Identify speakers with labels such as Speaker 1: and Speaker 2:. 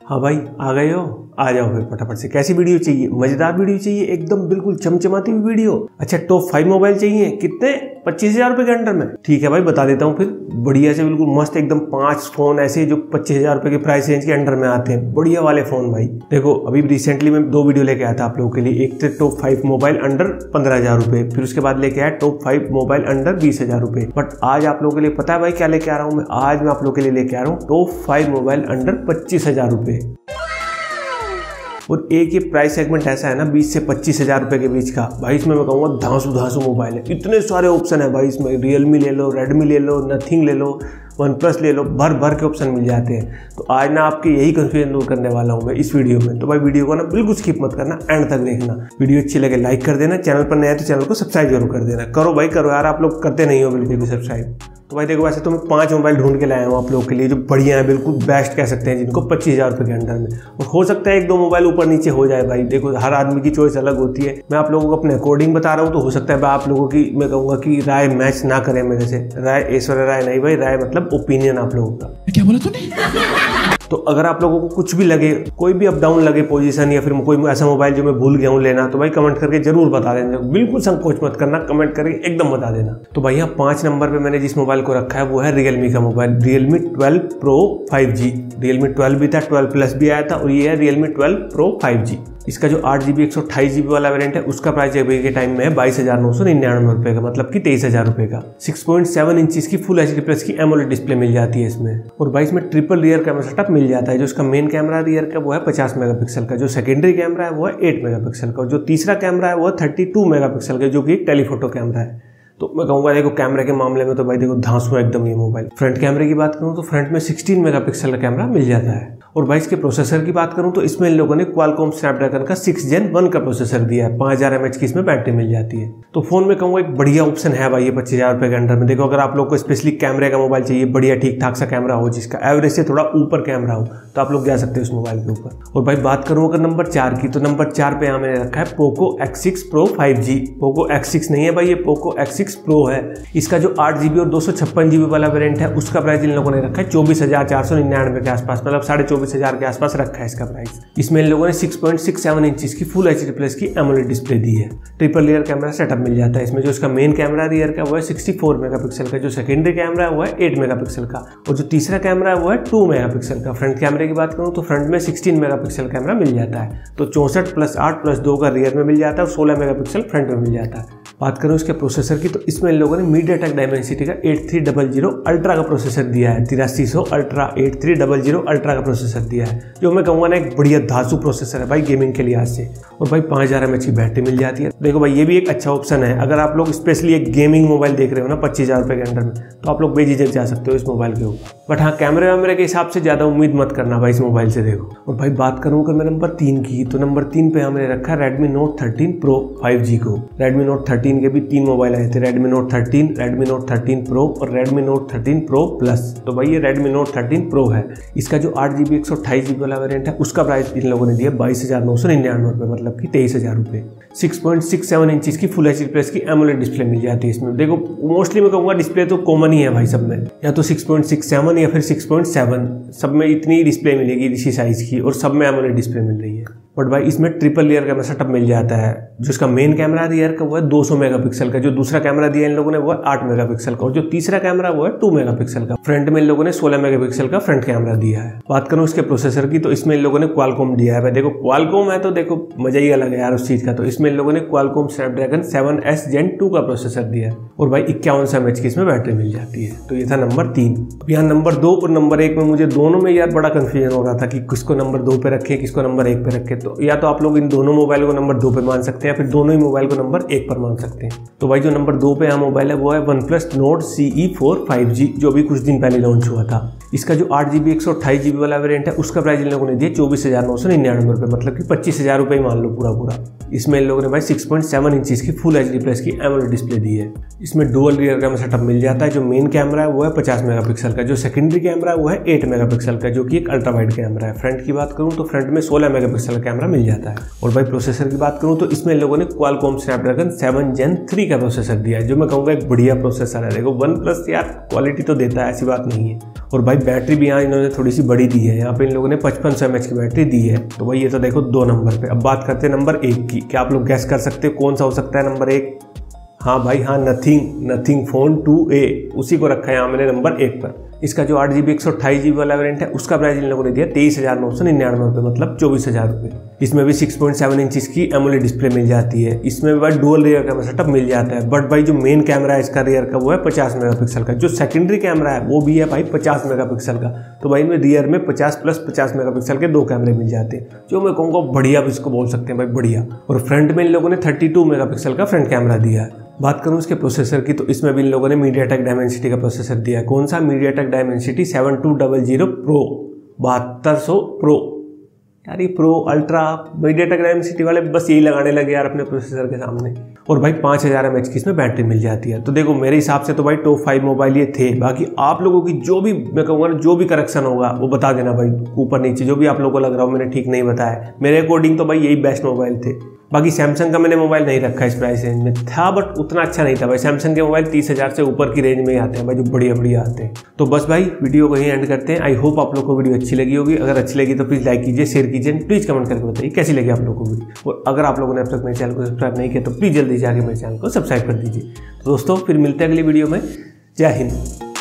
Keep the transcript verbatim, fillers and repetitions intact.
Speaker 1: हाँ भाई, आ गए हो? आ जाओ फिर फटाफट से। कैसी वीडियो चाहिए? मजेदार वीडियो चाहिए, एकदम बिल्कुल चमचमाती हुई वीडियो? अच्छा, टॉप फाइव मोबाइल चाहिए? कितने? पच्चीस हजार रुपए के अंडर में? ठीक है भाई, बता देता हूँ फिर। बढ़िया से बिल्कुल मस्त एकदम पांच फोन ऐसे जो पच्चीस हजार रुपए के प्राइस रेंज के अंडर में आते हैं, बढ़िया वाले फोन भाई। देखो, अभी रिसेंटली मैं दो वीडियो लेके आया था आप लोगों के लिए। एक थे टॉप फाइव मोबाइल अंडर पंद्रह हजार रुपए, फिर उसके बाद लेके आया टॉप फाइव मोबाइल अंडर बीस हजार रुपए। बट आज आप लोगों के लिए पता है भाई क्या लेके आ रहा हूँ मैं? आज मैं आप लोगों के लिए लेके आ रहा हूँ टॉप फाइव मोबाइल अंडर पच्चीस हजार रुपए। और एक ये प्राइस सेगमेंट ऐसा है ना बीस से पच्चीस हजार रुपए के बीच का भाई। इसमें मैं कहूँगा धांसू धांसू मोबाइल है, इतने सारे ऑप्शन है भाई इसमें। रियलमी ले लो, रेडमी ले लो, नथिंग ले लो, वन प्लस ले लो, भर भर के ऑप्शन मिल जाते हैं। तो आज ना आपके यही कंफ्यूजन दूर करने वाला हूँ मैं इस वीडियो में। तो भाई वीडियो को ना बिल्कुल स्किप मत करना, एंड तक देखना। वीडियो अच्छी लगे लाइक कर देना, चैनल पर नया है तो चैनल को सब्सक्राइब जरूर कर देना। करो भाई करो यार, आप लोग करते नहीं हो बिल्कुल भी सब्सक्राइब। तो भाई देखो, वैसे तो मैं पांच मोबाइल ढूंढ के लाया हूँ आप लोगों के लिए जो बढ़िया है, बिल्कुल बेस्ट कह सकते हैं, जिनको पच्चीस हजार रुपये के अंडर में। और हो सकता है एक दो मोबाइल ऊपर नीचे हो जाए भाई। देखो, हर आदमी की चॉइस अलग होती है। मैं आप लोगों को अपने अकॉर्डिंग बता रहा हूँ, तो हो सकता है आप लोगों की, मैं कहूँगा कि राय मैच ना करे मेरे से। राय ऐश्वर्या राय नहीं भाई, राय मतलब ओपिनियन आप लोगों का।
Speaker 2: क्या बोला तूने?
Speaker 1: तो अगर आप लोगों को कुछ भी लगे, कोई भी अप डाउन लगे पोजीशन, या फिर कोई ऐसा मोबाइल जो मैं भूल गया हूँ लेना, तो भाई कमेंट करके जरूर बता देना। बिल्कुल संकोच मत करना, कमेंट करके एकदम बता देना। तो भैया पांच नंबर पे मैंने जिस मोबाइल को रखा है वो है रियलमी का mobile, Realme twelve pro five G. Realme twelve भी था, ट्वेल्व प्लस भी आया था, और ये है Realme twelve pro five G. इसका जो आठ जीबी एक सौ अट्ठाईस जीबी वाला वेरिएंट है उसका प्राइस अभी के टाइम में है बाईस हजार नौ सौ निन्यानवे रुपए का, मतलब कि तेईस हजार रुपए का। सिक्स पॉइंट सेवन इंच की फुल एचडी प्लस की एमोलेड डिस्प्ले मिल जाती है इसमें। और भाई इसमें ट्रिपल रियर कैमरा सेटअप मिल जाता है। जो इसका मेन कैमरा रियर का वो है पचास मेगापिक्सल का, जो सेकेंडरी कैमरा है वो है आठ मेगापिक्सल का, और जो तीसरा कैमरा है वो है थर्टी टू मेगापिक्सल का, जो कि एक टेलीफोटो कैमरा है। तो मैं कहूँगा देखो, कैमरे के मामले में तो भाई देखो धांसू एकदम ये मोबाइल। फ्रंट कैमरे की बात करूँ तो फ्रंट में सोलह मेगापिक्सल का कैमरा मिल जाता है। और भाई इसके प्रोसेसर की बात करूँ तो इसमें इन लोगों ने क्वालकॉम स्नैपड्रैगन का सिक्स जेन वन का प्रोसेसर दिया है। पाँच हजार एम एच की इसमें बैटरी मिल जाती है। तो फोन में कहूँगा एक बढ़िया ऑप्शन है भाई ये पच्चीस हजार रुपये के अंडर में। देखो, अगर आप लोग को स्पेशली कैमरे का मोबाइल चाहिए, बढ़िया ठीक ठाक सा कैमरा हो, जिसका एवरेज से थोड़ा ऊपर कैमरा हो, तो आप लोग जा सकते हो उस मोबाइल के ऊपर। और भाई बात करूँ अगर नंबर चार की, तो नंबर चार पे यहाँ मैंने रखा है Poco X six pro five G. Poco X six नहीं है भाई, ये पोको एक्स सिक्स प्रो है। इसका जो आठ जीबी और दो सौ छप्पन जीबी वाला वेरिएंट है उसका प्राइस इन लोगों ने रखा है चौबीस हजार चार सौ निन्यानवे के आसपास, मतलब साढ़े चौबीस हजार के आसपास रखा है इसका प्राइस। इसमें इन लोगों ने six point six seven inch की फुल एचडी प्लस की एमोलेड डिस्प्ले दी है। ट्रिपल रियर कैमरा सेटअप मिल जाता है इसमें। जो इसका मेन कैमरा रियर का वो है सिक्सटी फोर मेगापिक्सल का, जो सेकेंडरी कैमरा है वो है एट मेगापिक्सल का, और जो तीसरा कैमरा है वो है टू मेगापिक्सल का। फ्रंट कैमरे की बात करूँ तो फ्रंट में सिक्सटीन मेगापिक्सल कैमरा मिल जाता है। तो चौसठ प्लस आठ प्लस दो का रियर में मिल जाता है, और सोलह मेगापिक्सल फ्रंट में मिल जाता है। बात करूँ इसके प्रोसेसर की, तो इसमें इन लोगों ने मीडियाटेक डायमेंसिटी का eight three double zero ultra का प्रोसेसर दिया है। तिरासी सौ ultra eight three double zero ultra का प्रोसेसर दिया है, जो मैं कहूँगा ना एक बढ़िया धांसू प्रोसेसर है भाई गेमिंग के लिहाज से। और भाई पाँच हजार एम एच की बैटरी मिल जाती है। देखो भाई, ये भी एक अच्छा ऑप्शन है। अगर आप लोग स्पेशली एक गेमिंग मोबाइल देख रहे हो ना पच्चीस हजार रुपये के अंडर में, तो आप लोग बेझिझक जा सकते हो इस मोबाइल के ऊपर। बट हाँ, कैमरे वैमरे के हिसाब से ज़्यादा उम्मीद मत करना भाई इस मोबाइल से। देखो, और भाई बात करूँ अगर मैं नंबर तीन की, तो नंबर तीन पे हमने रखा है Redmi Note thirteen pro five G को। रेडमी नोट थर्टीन के भी तीन मोबाइल आए थे, Redmi Note thirteen, Redmi Note thirteen pro और Redmi Note thirteen pro plus. तो भाई ये रेडमी नोट थर्टीन प्रो है। इसका जो आठ जीबी एक सौ अट्ठाईस जीबी वाला वेरिएंट है उसका प्राइस इन लोगों ने दिया बाईस हजार नौ सौ निन्यानवे रुपये, मतलब कि तेईस हजार रुपये। Six point six seven inch की फुल एचडी प्लस की एमोलेड डिस्प्ले मिल जाती है इसमें। देखो, मोस्टली मैं कहूँगा डिस्प्ले तो कॉमन ही है भाई सब में, या तो सिक्स पॉइंट सिक्स सेवन या फिर सिक्स पॉइंट सेवन, सब में इतनी डिस्प्ले मिलेगी इसी साइज की, और सब में एमोलेड डिस्प्ले मिल रही है। बट भाई इसमें ट्रिपल रियर कैमरा सेटअप मिल जाता है। जो इसका मेन कैमरा रियर का वो है दो सौ मेगापिक्सल का, जो दूसरा कैमरा दिया इन लोगों ने वो है आठ मेगापिक्सल का, और जो तीसरा कैमरा वो है टू मेगापिक्सल का। फ्रंट में इन लोगों ने सोलह मेगापिक्सल का फ्रंट कैमरा दिया है। बात करूँ इसके प्रोसेसर की, तो इसमें इन लोगों ने क्वालकॉम दिया है भाई। देखो, क्वालकॉम है तो देखो मजा ही अलग है यार उस चीज का। तो इसमें इन लोगों ने Qualcomm Snapdragon seven S gen two का प्रोसेसर दिया है, और भाई इक्यावन सौ एम एच की इसमें बैटरी मिल जाती है। तो ये था नंबर तीन। यहाँ नंबर दो और नंबर एक में मुझे दोनों में यार बड़ा कंफ्यूजन हो रहा था कि किसको नंबर दो पे रखे, किसको नंबर एक पे रखे। तो या तो आप लोग दोनों मोबाइल को नंबर दो पे मान सकते हैं, या फिर दोनों ही मोबाइल को नंबर एक पर मान सकते हैं। तो भाई जो नंबर दो पे यहाँ मोबाइल है वो है OnePlus Nord C E four five G, जो भी कुछ दिन पहले लॉन्च हुआ था। इसका जो आठ जीबी एक सौ अट्ठाईस जीबी वाला वेरिएंट है उसका प्राइस इन लोगों ने दिया चौबीस हजार नौ सौ निन्यानवे रुपये, मतलब कि पच्चीस हजार रुपये मान लो पूरा पूरा। इसमें इन लोगों ने भाई सिक्स पॉइंट सेवन इंच की फुल एचडी प्लस की एमोलेड डिस्प्ले दी है। इसमें डुअल रियर कैमरा सेटअप मिल जाता है। जो मेन कैमरा है वो है पचास मेगापिक्सल का, जो सेकेंडरी कैमरा है वो है आठ मेगापिक्सल का, जो कि एक अल्ट्रा वाइड कैमरा है। फ्रंट की बात करूँ तो फ्रंट में सोलह मेगापिक्सल का कैमरा मिल जाता है। और भाई प्रोसेसर की बात करूँ तो इसमें इन लोगों ने Qualcomm Snapdragon seven gen three का प्रोसेसर दिया है, जो मैं कहूँगा एक बढ़िया प्रोसेसर है। देखो, वन प्लस यार क्वालिटी तो देता है, ऐसी बात नहीं है। और भाई बैटरी भी यहाँ इन्होंने थोड़ी सी बड़ी दी है, यहाँ पे इन लोगों ने पचपन सौ एम एच की बैटरी दी है। तो भाई ये तो देखो दो नंबर पे। अब बात करते हैं नंबर एक की। क्या आप लोग गैस कर सकते हो कौन सा हो सकता है नंबर एक? हाँ भाई हाँ, Nothing Nothing phone two A, उसी को रखा है यहाँ मैंने नंबर एक पर। इसका जो आठ जी बी एक सौ अट्ठाईस जी बी वाला वेरिएंट है उसका प्राइस इन लोगों ने दिया तेईस हज़ार नौ सौ निन्यानवे रुपये, मतलब चौबीस हज़ार रुपये। इसमें भी सिक्स पॉइंट सेवन इंच की एमोलेड डिस्प्ले मिल जाती है। इसमें भी भाई डुअल रियर कैमरा सेटअप मिल जाता है। बट भाई जो मेन कैमरा है इसका रियर का वो है पचास मेगापिक्सल का। जो सेकेंडरी कैमरा है वो भी है भाई पचास मेगापिक्सल का। तो भाई इनमें रियर में पचास प्लस पचास मेगापिक्सल के दो कैमरे मिल जाते हैं, जो मैं कहूँगा बढ़िया भी इसको बोल सकते हैं भाई, बढ़िया। और फ्रंट में इन लोगों ने थर्टी टू मेगापिक्सल का फ्रंट कैमरा दिया है। बात करूं इसके प्रोसेसर की, तो इसमें भी इन लोगों ने मीडियाटेक डायमेंसिटी का प्रोसेसर दिया है। कौन सा? MediaTek Dimensity seven two double zero pro, बहत्तर सौ प्रो। यार ये प्रो अल्ट्रा मीडियाटेक डायमेंसिटी वाले बस यही लगाने लगे यार अपने प्रोसेसर के सामने। और भाई पाँच हज़ार एम एच की इसमें बैटरी मिल जाती है। तो देखो मेरे हिसाब से तो भाई टॉप फाइव मोबाइल ये थे। बाकी आप लोगों की जो भी मैं कहूँगा ना, जो भी करेक्शन होगा वो बता देना भाई ऊपर नीचे, जो भी आप लोगों को लग रहा हो मैंने ठीक नहीं बताया। मेरे अकॉर्डिंग तो भाई यही बेस्ट मोबाइल थे। बाकी सैमसंग का मैंने मोबाइल नहीं रखा इस प्राइस रेंज में, था बट उतना अच्छा नहीं था भाई। सैमसंग के मोबाइल तीस हज़ार से ऊपर की रेंज में ही आते हैं भाई, जो बढ़िया बढ़िया आते हैं। तो बस भाई वीडियो को यहीं एंड करते हैं। आई होप आप लोग को वीडियो अच्छी लगी होगी। अगर अच्छी लगी तो प्लीज़ लाइक कीजिए, शेयर कीजिए, प्लीज़ कमेंट करके बताइए कैसी लगी आप लोगों को वीडियो। और अगर आप लोगों ने अब तक मेरे चैनल को सब्सक्राइब नहीं किया तो प्लीज़ जल्दी जाकर मेरे चैनल को सब्सक्राइब कर दीजिए। तो दोस्तों फिर मिलते हैं अगली वीडियो में। जय हिंद।